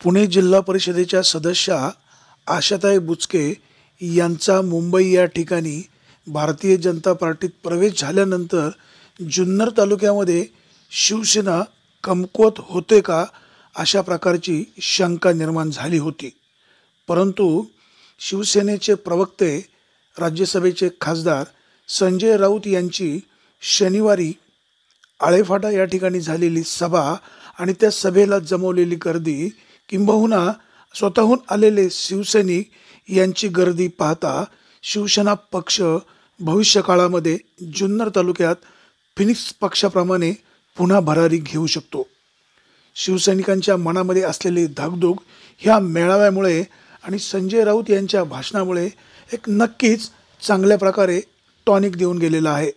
पुणे जिल्हा परिषदेच्या सदस्या आशाताई बुचके यांचा मुंबई या ठिकाणी भारतीय जनता पार्टीत प्रवेश झाल्यानंतर जुन्नर तालुक्यामध्ये शिवसेना कमकुवत होते का अशा प्रकारची शंका निर्माण झाली होती। परंतु शिवसेनेचे प्रवक्ते राज्यसभेचे खासदार संजय राऊत यांची शनिवारी आळेफाटा या ठिकाणी झालेली सभा आणि त्या सभेला जमवलेली गर्दी किंबहुना स्वतःहून आलेले शिवसैनिक यांची गर्दी पाहता शिवसेना पक्ष भविष्य काळामध्ये जुन्नर तालुक्यात फिनिक्स पक्षाप्रमाणे पुन्हा भरारी घेऊ शकतो। शिवसैनिकांच्या मनामध्ये असलेली धाकधूक ह्या मेळाव्यामुळे आणि संजय राऊत यांच्या भाषणामुळे एक नक्कीच चांगल्या प्रकारे टॉनिक देऊन गेलेला आहे।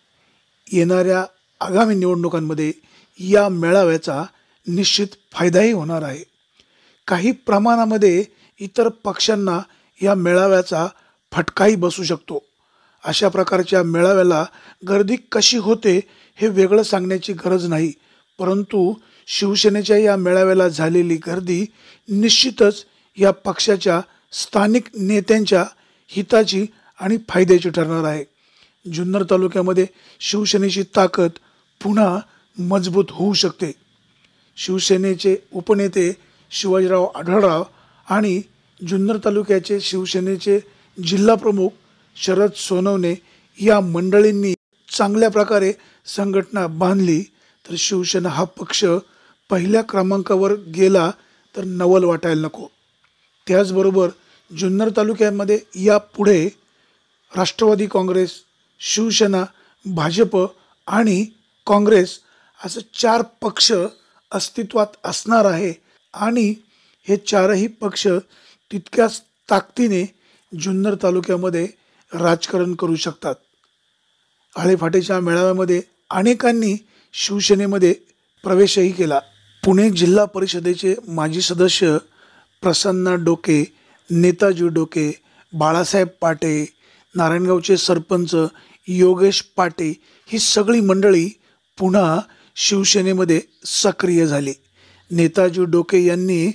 येणाऱ्या आगामी निवडणुकांमध्ये या मेळाव्याचा निश्चित फायदाही होणार आहे। काही प्रमाणामध्ये इतर पक्षांना या मेळाव्याचा फटकाही बसू शकतो। अशा प्रकारच्या मेळाव्याला गर्दी कशी होते हे वेगळं सांगण्याची गरज नाही, परंतु शिवसेनेच्या या मेळाव्याला झालेली गर्दी निश्चितच या पक्षाच्या स्थानिक नेत्यांच्या हिताची आणि फायद्याची ठरणार आहे। जुन्नर तालुक्यामध्ये शिवसेनेची ताकद पुन्हा मजबूत होऊ शकते। शिवसेनेचे उपनेते शिवाजीराव आढळराव आणि जुन्नर तालुक्याचे शिवसेनेचे जिल्हा प्रमुख शरद सोनवणे या मंडळींनी चांगल्या प्रकारे संघटना बांधली तर शिवसेना हा पक्ष पहिल्या क्रमांकावर गेला तर नवल वाटायला नको। त्याचबरोबर जुन्नर तालुक्यामध्ये यापुढे राष्ट्रवादी काँग्रेस, शिवसेना, भाजप आणि काँग्रेस असं 4 पक्ष अस्तित्वात असणार आहे आणि हे 4ही पक्ष तितक्याच ताकदीने जुन्नर तालुक्यामध्ये राजकारण करू शकतात। आळेफाटेच्या मेळाव्यामध्ये अनेकांनी शिवसेनेमध्ये प्रवेशही केला। पुणे जिल्हा परिषदेचे माजी सदस्य प्रसन्ना डोके, नेताजी डोके, बाळासाहेब पाटे, नारायणगावचे सरपंच योगेश पाटे ही सगळी मंडळी पुन्हा शिवसेनेमध्ये सक्रिय झाली। नेताजी डोके यांनी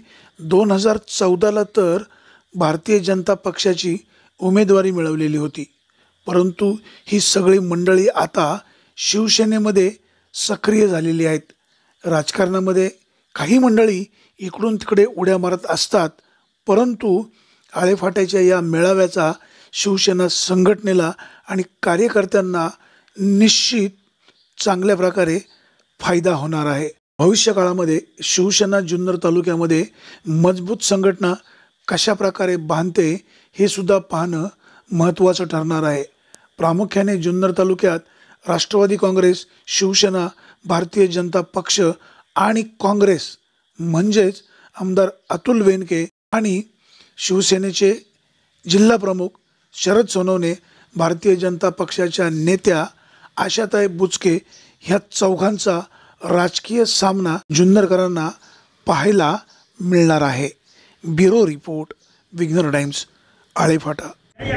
2014ला तर भारतीय जनता पक्षाची उमेदवारी मिळवलेली होती, परंतु ही सगळी मंडळी आता शिवसेनेमध्ये सक्रिय झालेली आहेत। राजकारणामध्ये काही मंडळी इकडून तिकडे उड्या मारत असतात, परंतु आळेफाट्याच्या या मेळाव्याचा शिवसेना संघटनेला आणि कार्यकर्त्यांना निश्चित चांगल्या प्रकारे फायदा होणार आहे। भविष्य काळामध्ये शिवसेना जुन्नर तालुक्यामध्ये मजबूत संघटना कशा प्रकारे बांधते हे सुद्धा पाहणं महत्त्वाचं ठरणार आहे। प्रामुख्याने जुन्नर तालुक्यात राष्ट्रवादी काँग्रेस, शिवसेना, भारतीय जनता पक्ष आणि काँग्रेस म्हणजेच आमदार अतुल बेनके आणि शिवसेनेचे जिल्हा प्रमुख शरद सोनवणे, भारतीय जनता पक्षाच्या नेत्या आशाताई बुचके ह्या चौघांचा राजकीय सामना जुन्नरकरांना पाहायला मिळणार आहे। ब्युरो रिपोर्ट, विघ्नर टाइम्स, आळेफाटा।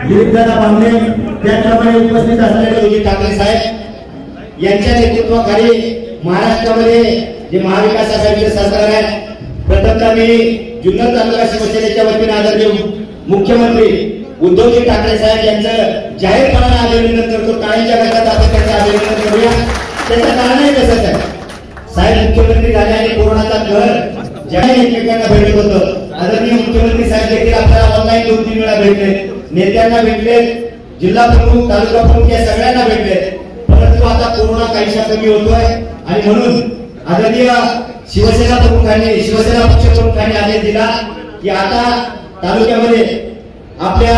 उपस्थित असलेले उद्धव ठाकरे साहेब यांच्या नेतृत्वाखाली महाराष्ट्रामध्ये जे महाविकास आघाडीचे सरकार आहे, प्रथमतः मी जुन्नर तालुका शिवसेनेच्या वतीने आदरणीय मुख्यमंत्री उद्धवजी ठाकरे साहेब यांचं जाहीरपणाने अभिनंदन करतो। टाळ्यांच्या गजरात आपण त्यांचं अभिनंदन करूया। त्याचं कारणही तसंच आहे, साहेब मुख्यमंत्री झाले आणि कोरोनाचा कहर ज्याने एकमेकांना भेटत होतं, आदरणीय मुख्यमंत्री साहेब देखील आपल्याला ऑनलाईन 2-3 वेळा भेटले, नेत्यांना भेटले, जिल्हा प्रमुख, तालुका प्रमुख या सगळ्यांना भेटले, परंतु आता कोरोना काहीसा कमी होतोय आणि म्हणून आदरणीय शिवसेना प्रमुखांनी, शिवसेना पक्ष प्रमुखांनी आदेश दिला की आता तालुक्यामध्ये आपल्या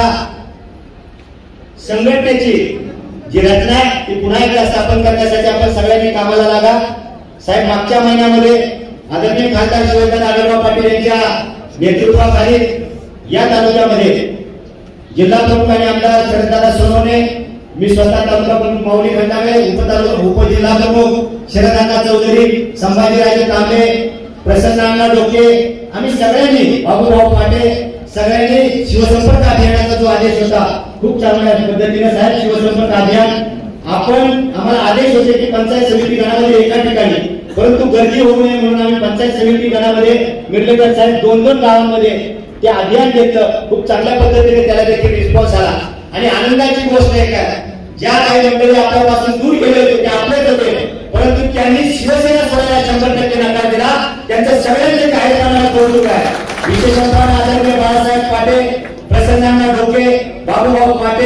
संघटनेची जी रचना आहे ती पुन्हा एकदा स्थापन करण्यासाठी आपण सगळ्यांनी कामाला लागा। साहेब मागच्या महिन्यामध्ये आदरणीय खासदार शिवाजीराव आढळराव पाटील यांच्या नेतृत्वाखाली या तालुक्यामध्ये जिल्हा प्रमुख आणि आमदार शरददादा सोनवणे, मी स्वतः तालुका प्रमुख माऊली खंडागळे, उपजिल्हा प्रमुख शरदअण्णा चौधरी, संभाजीराजे तांबे, प्रसन्ना डोके, आम्ही सगळ्यांनी, बाबूराव पाटे, सगळ्यांनी शिवसंपर्क अभियानाचा जो आदेश होता खूप चांगल्या पद्धतीने साहेब शिवसंपर्क अभियान आपण आम्हाला आदेश होते की पंचायत समिती गणामध्ये एका ठिकाणी परंतु गर्दी होऊ नये म्हणून आम्ही पंचायत समिती गणामध्ये मिरलेकर साहेब 2-2 गावांमध्ये ते अभियान घेतलं. खूप चांगल्या पद्धतीने त्याला देखील रिस्पॉन्स आला. आणि आनंदाची गोष्ट आहे काय, ज्या काही मंडळी आपल्यापासून दूर गेले होते ते आपलेच होते, परंतु त्यांनी शिवसेना सोडायला 100% नकार दिला. त्यांचं सगळ्यांचे कार्यक्रमाला कौतुक आहे. विशेषतः आदरणीय बाळासाहेब पाटे, प्रसन्नांना ढोके, बाबूभाऊ पाटे,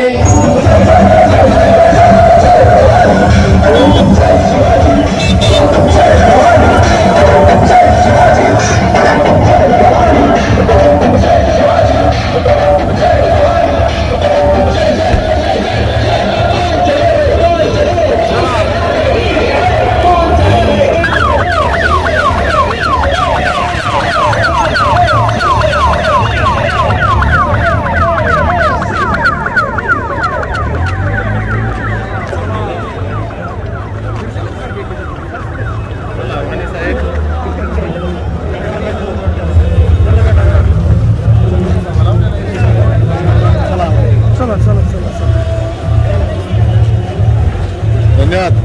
धन्यवाद.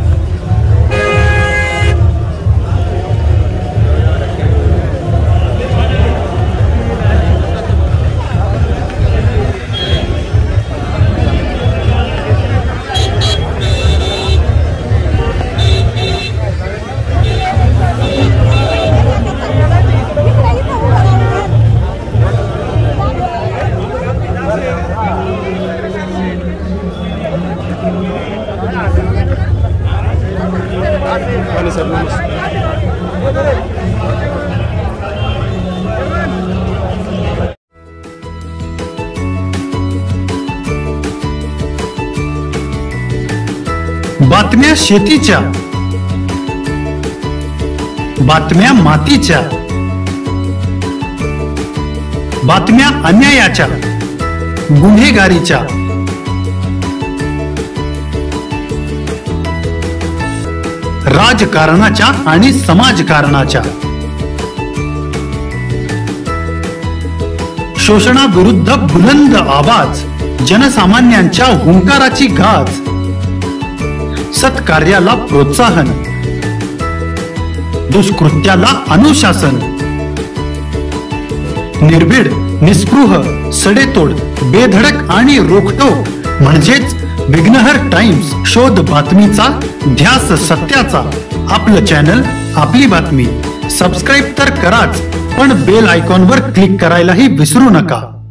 बातम्या शेतीच्या, बातम्या मातीच्या, बातम्या अन्यायाच्या, गुन्हेगारीच्या, राजकारणाच्या आणि समाजकारणाच्या, शोषणाविरुद्ध बुलंद आवाज, जनसामान्यांच्या हुंकाराची गाज, सत्कार्याला प्रोत्साहन, दुष्कृत्याला अनुशासन, निर्भीड, निस्पृह, सडेतोड, बेधडक आणि रोखटोक म्हणजेच विघ्नहर टाइम्स. शोध बातमीचा, ध्यास सत्याचा. आपलं चॅनल, आपली बातमी. सबस्क्राईब तर कराच, पण बेल आयकॉनवर क्लिक करायलाही विसरू नका.